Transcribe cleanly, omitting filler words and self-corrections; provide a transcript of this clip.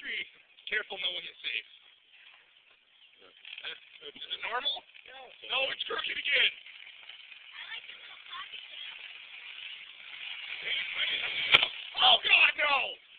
tree. Careful, no one is safe. Is it normal? No. No, it's crooked again. Oh God, no!